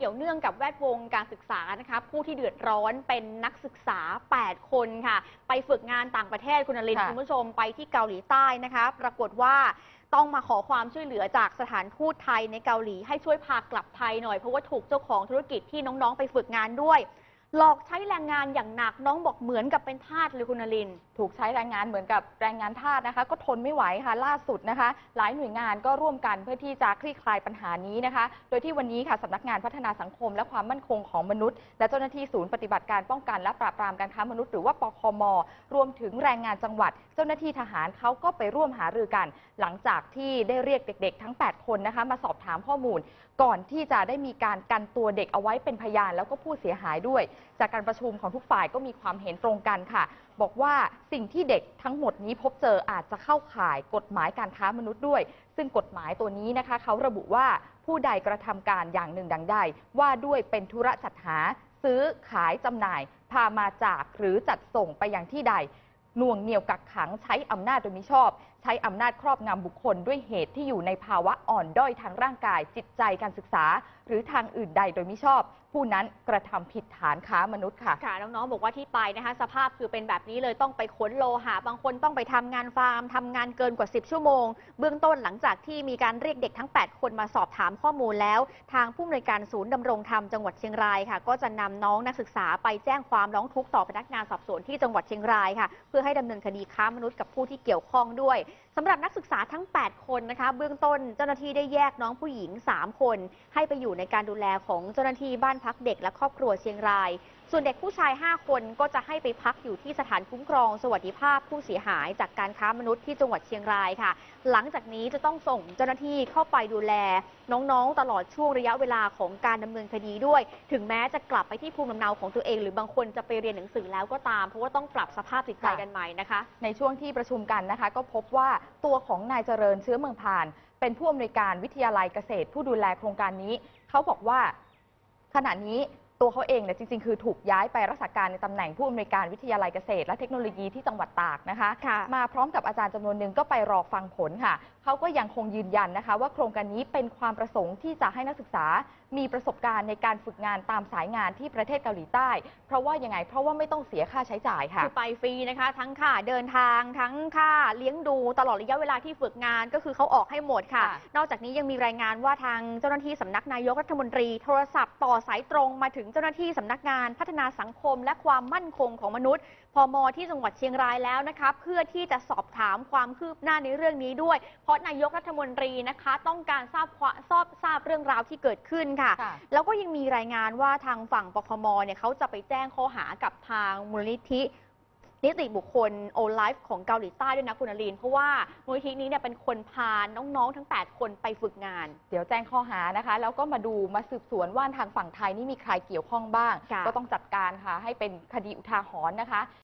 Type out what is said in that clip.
กี่ยวเนื่องกับแวดวงการศึกษานะคะผู้ที่เดือดร้อนเป็นนักศึกษา8คนค่ะไปฝึกงานต่างประเทศคุณนรินทร์คุณผู้ชมไปที่เกาหลีใต้นะคะปรากฏว่าต้องมาขอความช่วยเหลือจากสถานทูตไทยในเกาหลีให้ช่วยพากลับไทยหน่อยเพราะว่าถูกเจ้าของธุรกิจที่น้องๆไปฝึกงานด้วยหลอกใช้แรงงานอย่างหนักน้องบอกเหมือนกับเป็นทาสเลยคุณนรินทร์ถูกใช้แรงงานเหมือนกับแรงงานทาสนะคะก็ทนไม่ไหวค่ะล่าสุดนะคะหลายหน่วยงานก็ร่วมกันเพื่อที่จะคลี่คลายปัญหานี้นะคะโดยที่วันนี้ค่ะสำนักงานพัฒนาสังคมและความมั่นคงของมนุษย์และเจ้าหน้าที่ศูนย์ปฏิบัติการป้องกันและปราบปรามการค้ามนุษย์หรือว่าปคม.รวมถึงแรงงานจังหวัดเจ้าหน้าที่ทหารเขาก็ไปร่วมหารือกันหลังจากที่ได้เรียกเด็กๆทั้ง8คนนะคะมาสอบถามข้อมูลก่อนที่จะได้มีการกันตัวเด็กเอาไว้เป็นพยานแล้วก็ผู้เสียหายด้วยจากการประชุมของทุกฝ่ายก็มีความเห็นตรงกันค่ะบอกว่าสิ่งที่เด็กทั้งหมดนี้พบเจออาจจะเข้าข่ายกฎหมายการค้ามนุษย์ด้วยซึ่งกฎหมายตัวนี้นะคะเขาระบุว่าผู้ใดกระทำการอย่างหนึ่งดังใดว่าด้วยเป็นธุระจัดหาซื้อขายจำหน่ายพามาจากหรือจัดส่งไปยังที่ใดหน่วงเหนี่ยวกักขังใช้อำนาจโดยมิชอบใช้อำนาจครอบงำบุคคลด้วยเหตุที่อยู่ในภาวะอ่อนด้อยทางร่างกายจิตใจการศึกษาหรือทางอื่นใดโดยมิชอบผู้นั้นกระทำผิดฐานค้ามนุษย์ค่ะค่ะน้องๆบอกว่าที่ไปนะคะสภาพคือเป็นแบบนี้เลยต้องไปขนโลหะบางคนต้องไปทำงานฟาร์มทำงานเกินกว่า10ชั่วโมงเบื้องต้นหลังจากที่มีการเรียกเด็กทั้ง8คนมาสอบถามข้อมูลแล้วทางผู้อำนวยการศูนย์ดำรงธรรมจังหวัดเชียงรายค่ะก็จะนำน้องนักศึกษาไปแจ้งความร้องทุกข์ต่อพนักงานสอบสวนที่จังหวัดเชียงรายค่ะเพื่อให้ดำเนินคดีค้ามนุษย์กับผู้ที่เกี่ยวข้องด้วยสำหรับนักศึกษาทั้ง8คนนะคะเบื้องต้นเจ้าหน้าที่ได้แยกน้องผู้หญิง3คนให้ไปอยู่ในการดูแลของเจ้าหน้าที่บ้านพักเด็กและครอบครัวเชียงรายส่วนเด็กผู้ชาย5คนก็จะให้ไปพักอยู่ที่สถานคุ้มครองสวัสดิภาพผู้เสียหายจากการค้ามนุษย์ที่จังหวัดเชียงรายค่ะหลังจากนี้จะต้องส่งเจ้าหน้าที่เข้าไปดูแลน้องๆตลอดช่วงระยะเวลาของการดำเนินคดีด้วยถึงแม้จะกลับไปที่ภูมิลำเนาของตัวเองหรือบางคนจะไปเรียนหนังสือแล้วก็ตามเพราะว่าต้องปรับสภาพจิตใจกันใหม่นะคะในช่วงที่ประชุมกันนะคะก็พบว่าตัวของนายเจริญเชื้อเมืองพานเป็นผู้อำนวยการวิทยาลัยเกษตรผู้ดูแลโครงการนี้เขาบอกว่าขณะนี้ตัวเขาเองเนี่ยจริงๆคือถูกย้ายไปรักษาการในตำแหน่งผู้อำนวยการวิทยาลัยเกษตรและเทคโนโลยีที่จังหวัดตากนะคะมาพร้อมกับอาจารย์จำนวนหนึ่งก็ไปรอฟังผลค่ะเขาก็ยังคงยืนยันนะคะว่าโครงการนี้เป็นความประสงค์ที่จะให้นักศึกษามีประสบการณ์ในการฝึกงานตามสายงานที่ประเทศเกาหลีใต้เพราะว่ายังไงเพราะว่าไม่ต้องเสียค่าใช้จ่ายค่ะคือไปฟรีนะคะทั้งค่าเดินทางทั้งค่าเลี้ยงดูตลอดระยะเวลาที่ฝึกงานก็คือเขาออกให้หมดค่ะนอกจากนี้ยังมีรายงานว่าทางเจ้าหน้าที่สำนักนายกรัฐมนตรีโทรศัพท์ต่อสายตรงมาถึงเจ้าหน้าที่สำนักงานพัฒนาสังคมและความมั่นคงของมนุษย์พม.ที่จังหวัดเชียงรายแล้วนะคะเพื่อที่จะสอบถามความคืบหน้าในเรื่องนี้ด้วยเพราะนายกรัฐมนตรีนะคะต้องการทราบเรื่องราวที่เกิดขึ้นค่ะแล้วก็ยังมีรายงานว่าทางฝั่งปคม.เนี่ยเขาจะไปแจ้งข้อหากับทางมูลนิธินิติบุคคลโอไลฟ์ของเกาหลีใต้ด้วยนะคุณนรินทร์เพราะว่ามูลนิธินี้เนี่ยเป็นคนพาน้องๆทั้ง8คนไปฝึกงานเดี๋ยวแจ้งข้อหานะคะแล้วก็มาสืบสวนว่าทางฝั่งไทยนี่มีใครเกี่ยวข้องบ้างก็ต้องจัดการค่ะให้เป็นคดีอุทาหรณ์นะคะ